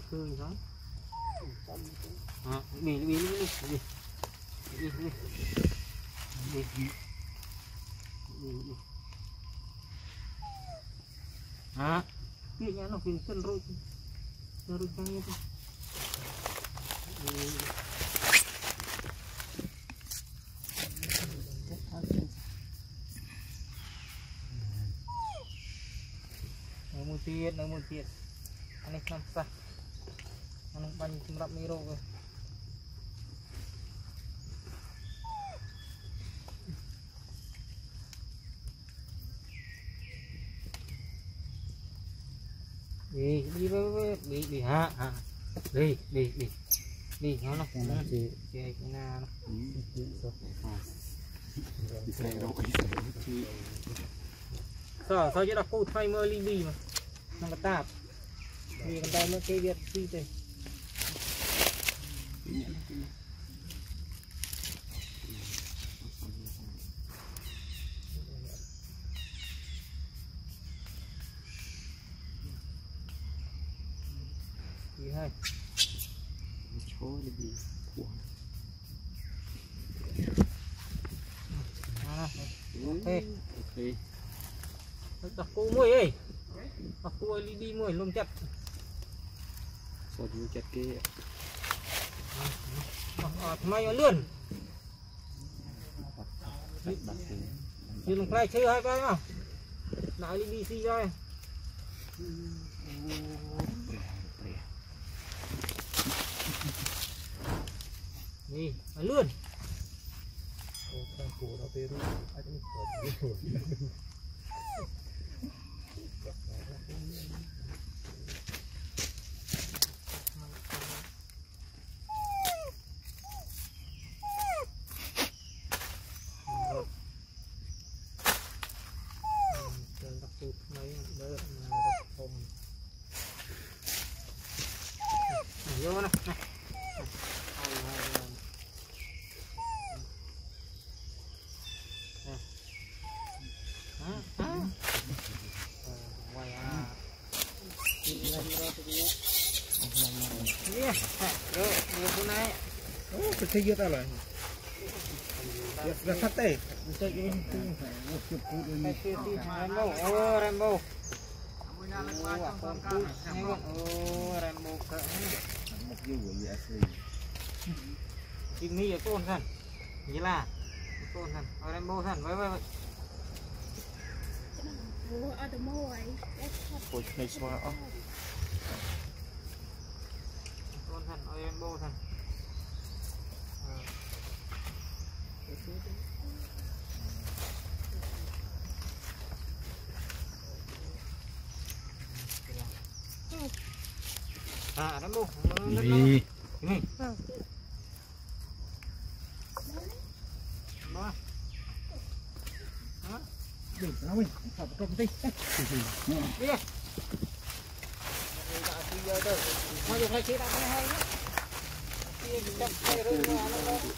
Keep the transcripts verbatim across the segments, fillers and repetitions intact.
khơi đó à, đi đi đi đi đi đi đi đi à cái nhà nó phình chân rồi rồi căng như thế một tiệt nữa một tiệt anh ấy làm sao anh ấy bắn chim rập miro rồi đi đi đi đi đi ha ha đi đi đi đi nó nó nó chị chị cái na nó sao sao chứ là cô thay mơ ly đi mà nó có tạp vì người ta mới cái việc đi đây gì hay chỗ đi đi ok ok đặt cô muối ấy đặt cô đi đi muối luôn chặt sao chặt kia mày ở lươn đi lùng play chơi hai cái nào lại đi đi xi đây đi ở lươn vô nè cái gì ta lại là sắt tê Rambo oh Rambo Rambo chim mi ở tôn thân như là tôn thân ở Rambo thân với với ôi này xóa ó tôn thân ở Rambo thân à Rambo đi này ba hả đừng nó mình học công ty đi thôi dùng này chỉ đặt cái hay nhé kia mình đập cái rơi ra nó đó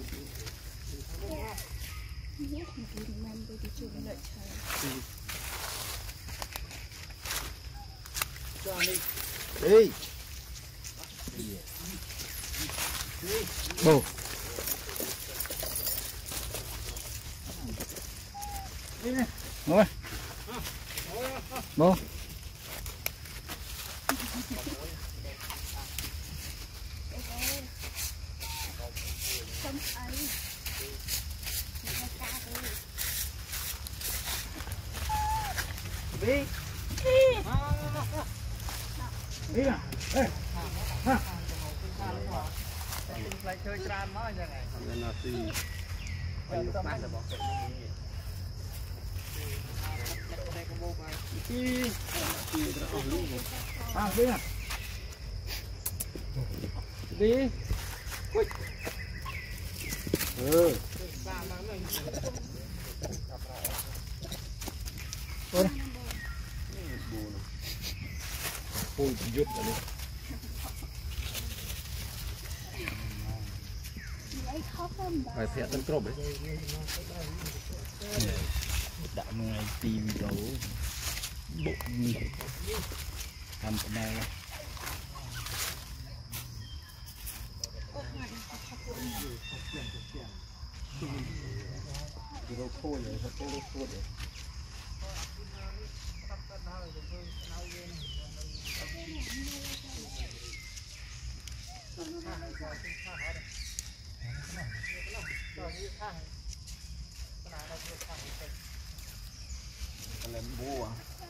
đi bồ ngồi bồ đi đi à ê ha lại chơi tràn nó như này nên là thì đây có bộ bài đi à đi à đi ui ừ ôi giật rồi đi phải phẹt tân cọp đấy đã người tìm đấu bộ gì làm cái này Đồ khô này, thật đồ khô này. Lên bùa.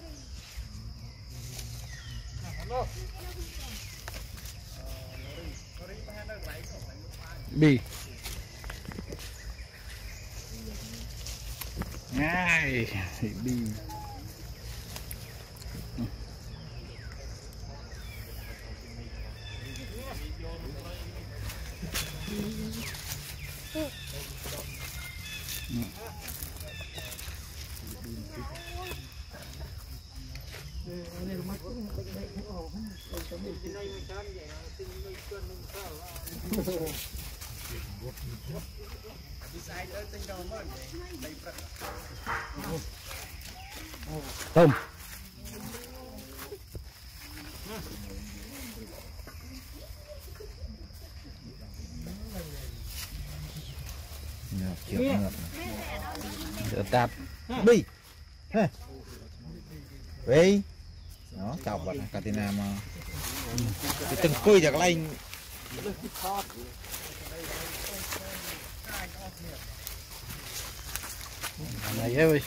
Bì. Ngay đi. Tôm. Được tạt đi đi nó chọc vào Catina mà từng cùiจาก lên này ơi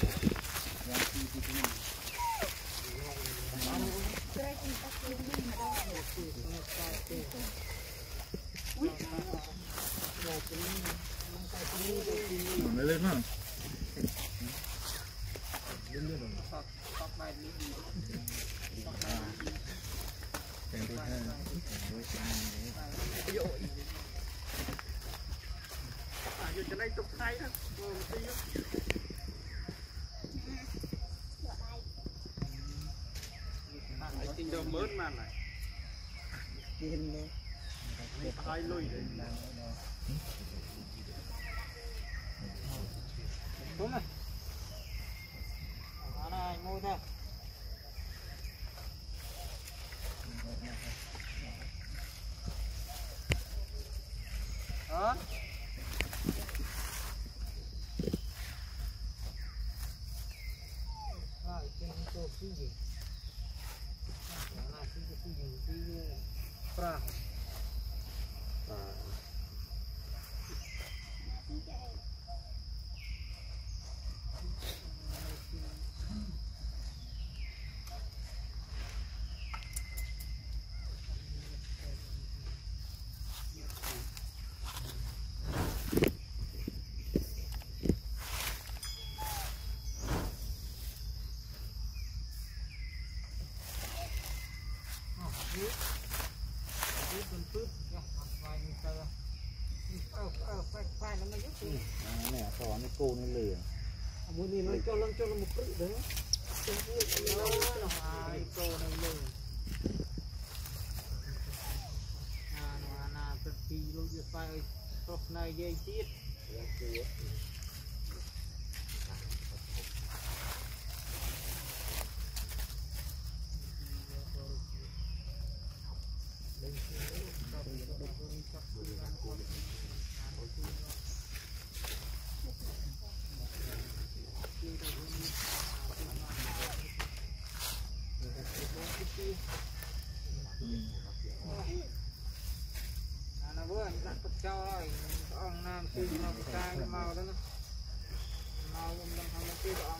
nó lên mà Tình đầu mớn mà này hai lùi đấy đúng rồi đó này ngồi theo đó rồi trên cái cái gì là cái cái gì cái pra nè sò nó cô nó lừa muốn đi nó cho lăng cho nó một cự đấy nó hai cô này lừa à nó là tất kỳ lúc giờ phải tốt này dây chết nó vừa đặt cho rồi ông nam sư nó cái màu đó nó màu mình làm hàng cái đó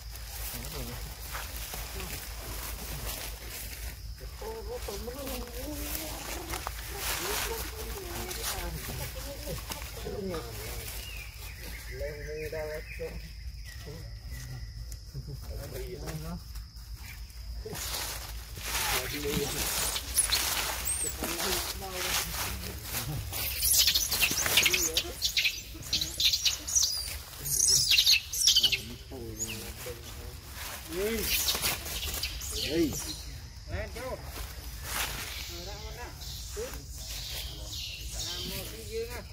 lên đi ra cho đi lên chú rồi đang ăn nè làm một cái gì nha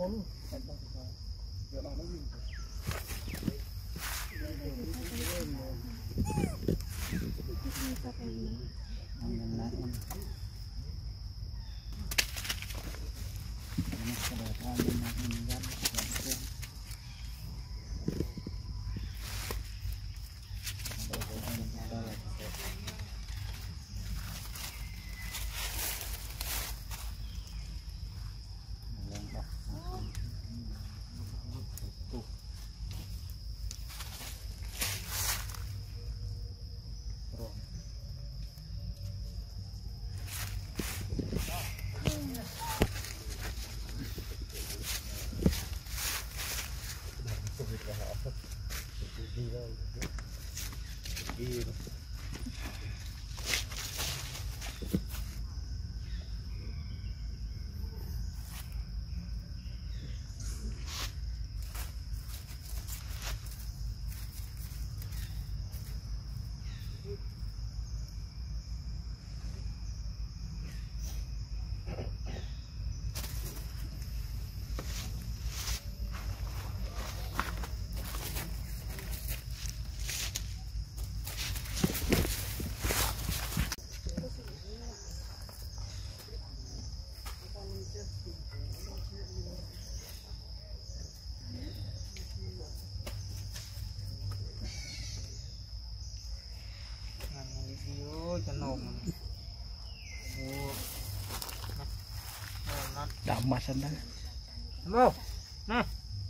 đậm mà xanh đó Mô nè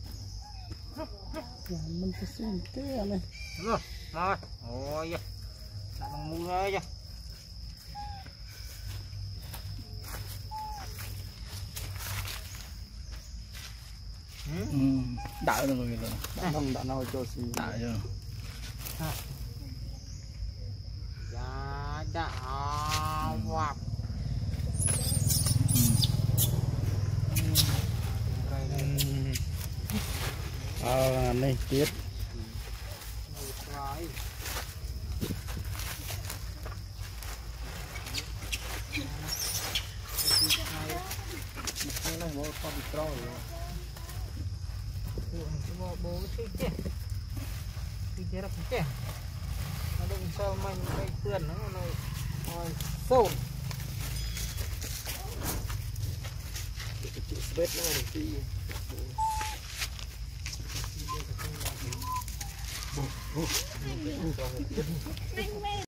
mình phải xem cái này Mô rồi ôi da đặt bằng mũ ra chứ ừ. Đợi rồi rồi đã nông đã nồi cho xí đợi rồi dạ đã hoạt ờ này tiết cái này bố con bị trôi rồi bố bố cái chết cái chết là cái chết nó đừng sao mình đây tiền nó này rồi sồn chị svet nó là gì Này